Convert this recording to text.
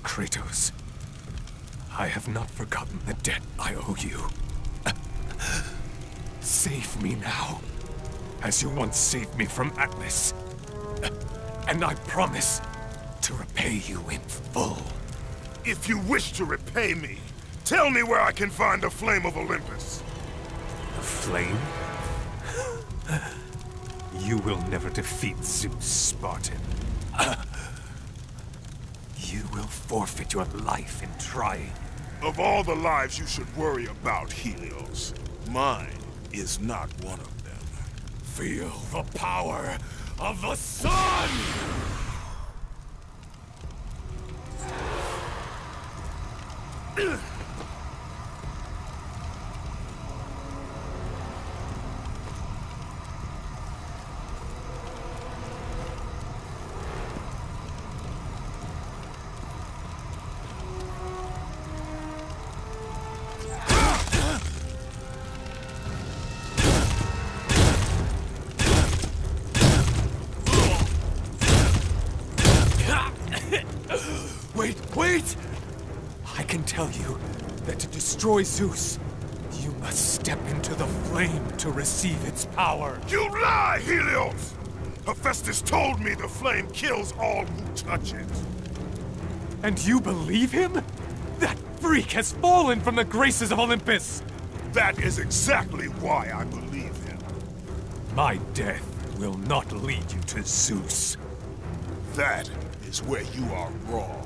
Kratos, I have not forgotten the debt I owe you. Save me now, as you once saved me from Atlas. And I promise to repay you in full. If you wish to repay me, tell me where I can find the Flame of Olympus. The flame? You will never defeat Zeus, Spartan. You will forfeit your life in trying. Of all the lives you should worry about, Helios, mine is not one of them. Feel the power of the sun! Wait! I can tell you that to destroy Zeus, you must step into the flame to receive its power. You lie, Helios! Hephaestus told me the flame kills all who touch it. And you believe him? That freak has fallen from the graces of Olympus! That is exactly why I believe him. My death will not lead you to Zeus. That is where you are wrong.